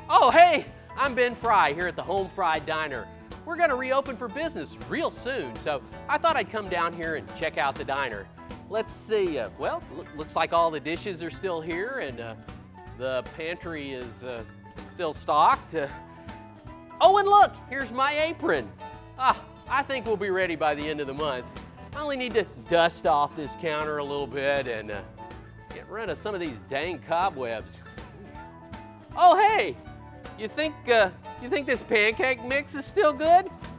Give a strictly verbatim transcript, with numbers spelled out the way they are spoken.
Oh, hey, I'm Ben Fry here at the Home Fried Diner. We're gonna reopen for business real soon, so I thought I'd come down here and check out the diner. Let's see, uh, well, lo looks like all the dishes are still here and uh, the pantry is uh, still stocked. Uh, oh, and look, here's my apron. Ah, I think we'll be ready by the end of the month. I only need to dust off this counter a little bit and uh, get rid of some of these dang cobwebs. Oh, hey, you think, uh, you think this pancake mix is still good?